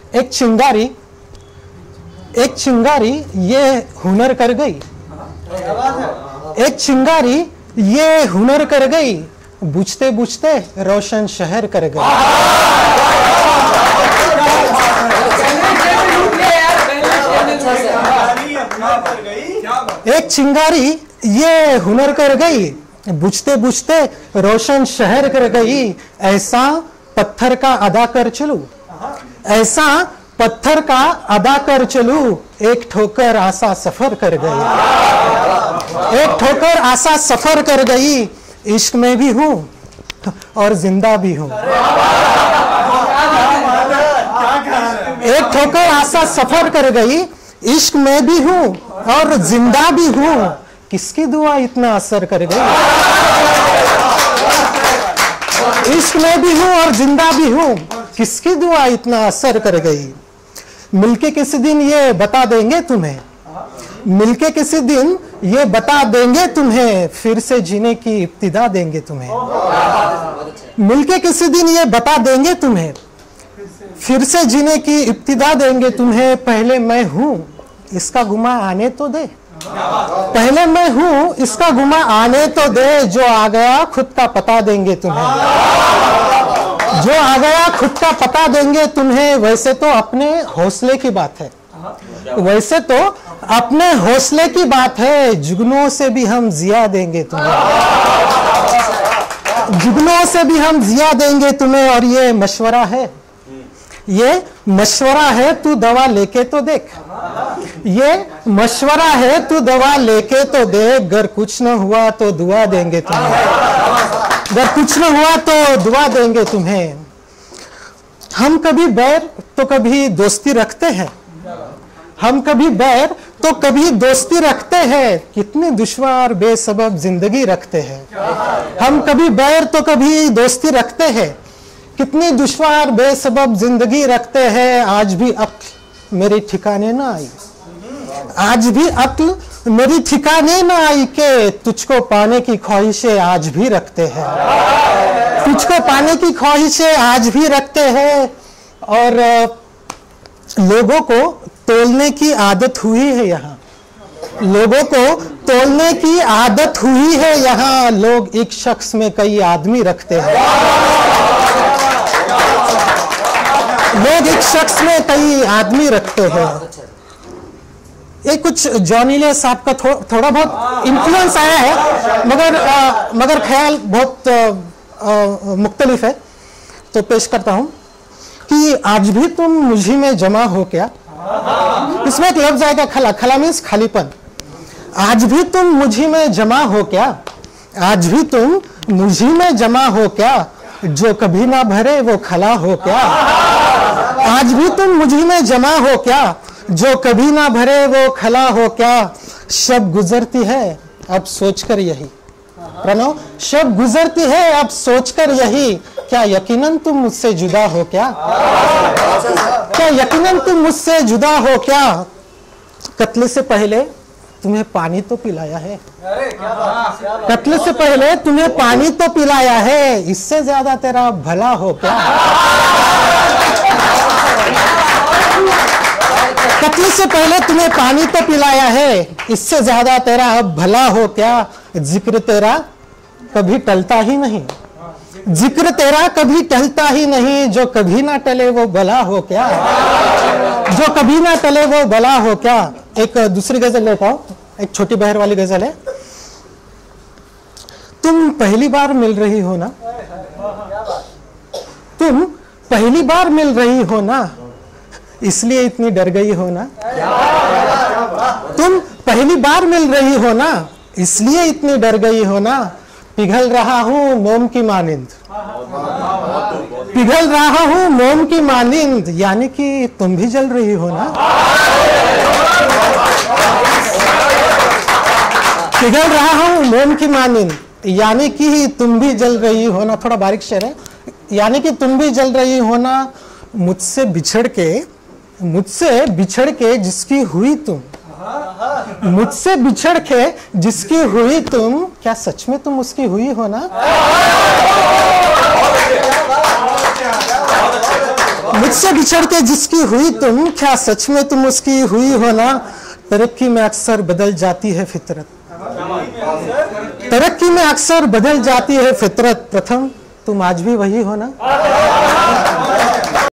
एक चिंगारी ये हुनर कर गई, एक चिंगारी ये हुनर कर गई, बुझते बुझते रोशन शहर कर गई। एक चिंगारी ये हुनर कर गई, बुझते बुझते रोशन शहर कर गई। ऐसा पत्थर का अदा कर चलूं, ऐसा पत्थर का अदा कर चलूं, एक ठोकर आसा सफर कर गई, एक ठोकर आसा सफर कर गई। इश्क में भी हूं और जिंदा भी हूं, एक ठोकर आसा सफर कर गई। इश्क में भी हूं और जिंदा भी हूं, किसकी दुआ इतना असर कर गई। इश्क में भी हूं और जिंदा भी हूं, किसकी दुआ इतना असर कर गई। मिलके किसी दिन ये बता देंगे तुम्हें, मिलके किसी दिन ये बता देंगे तुम्हें, फिर से जीने की इब्तिदा देंगे तुम्हें। मिलके किसी दिन ये बता देंगे तुम्हें, फिर से जीने की इब्तिदा देंगे तुम्हें। पहले मैं हूं इसका गुमा आने तो दे, पहले मैं हूं इसका गुमा आने तो दे। जो आ गया खुद का पता देंगे तुम्हें, जो आ गया खुद का पता देंगे तुम्हें। वैसे तो अपने हौसले की बात है, वैसे तो अपने हौसले की बात है, जुगनों से भी हम जिया देंगे तुम्हें, जुगनों से भी हम जिया देंगे तुम्हें। और ये मशवरा है, ये मशवरा है, तू दवा लेके तो देख, ये मशवरा है, तू दवा लेके तो देख। अगर कुछ न हुआ तो दुआ देंगे तुम्हें, अगर कुछ न हुआ तो दुआ देंगे तुम्हें। हम कभी बैर तो कभी दोस्ती रखते हैं, हम कभी बैर तो कभी दोस्ती रखते हैं, कितनी दुश्वार बेसबब जिंदगी रखते हैं। हम कभी बैर तो कभी दोस्ती रखते हैं, कितनी दुश्वार बेसबब जिंदगी रखते हैं। आज भी अक्ल मेरे ठिकाने ना आई, आज भी अक्ल मेरी ठिकाने ना आई के तुझको पाने की ख्वाहिशें आज भी रखते हैं, तुझको पाने की ख्वाहिशें आज भी रखते हैं। और लोगों को तोलने की आदत हुई है यहाँ, लोगों को तोलने की आदत हुई है यहाँ। लोग एक शख्स में कई आदमी रखते हैं, लोग एक शख्स में कई आदमी रखते हैं। ये कुछ जॉनीले साहब का थोड़ा बहुत इन्फ्लुएंस आया है, मगर ख्याल बहुत मुख्तलिफ है, तो पेश करता हूं कि आज भी तुम मुझी में जमा हो क्या। इसमें एक लफ्ज आएगा खला, खला मीन्स खालीपन। आज भी तुम मुझी में जमा हो क्या, आज भी तुम मुझी में जमा हो क्या, जो कभी ना भरे वो खला हो क्या। आज भी तुम मुझी में जमा हो क्या, जो कभी ना भरे वो खला हो क्या। शब गुजरती है अब सोचकर यही, प्रणव, शब गुजरती है अब सोचकर यही, क्या यकीनन तुम मुझसे जुदा हो क्या, क्या यकीनन तुम मुझसे जुदा हो क्या। कत्ल से पहले तुम्हें पानी तो पिलाया है, कत्ल से पहले तुम्हें पानी तो पिलाया है, इससे ज्यादा तेरा भला हो क्या। कत्ल से पहले तुम्हें पानी तो पिलाया है, इससे ज्यादा तेरा अब भला हो क्या। जिक्र तेरा कभी टलता ही नहीं, जिक्र तेरा कभी टलता ही नहीं, जो कभी ना टले वो भला हो क्या, जो कभी ना टले वो भला हो क्या। एक दूसरी गजल लेता हूं, एक छोटी बहर वाली गजल है। तुम पहली बार मिल रही हो ना, तुम पहली बार मिल रही हो ना, इसलिए इतनी डर गई हो ना। तुम पहली बार मिल रही हो ना, इसलिए इतनी डर गई हो ना। पिघल रहा हूं मोम की मानिंद, पिघल रहा हूं मोम की मानिंद, यानी कि तुम भी जल रही हो ना। पिघल रहा हूं मोम की मानिंद, यानी कि तुम भी जल रही हो ना। थोड़ा बारीक शेर है, यानी कि तुम भी जल रही हो ना। मुझसे बिछड़ के जिसकी हुई तुम, मुझसे बिछड़ के जिसकी हुई तुम, क्या सच में तुम उसकी हुई हो ना। मुझसे बिछड़ के जिसकी हुई तुम, क्या सच में तुम उसकी हुई हो ना? तरक्की में अक्सर बदल जाती है फितरत, तरक्की में अक्सर बदल जाती है फितरत। प्रथम तुम आज भी वही हो ना?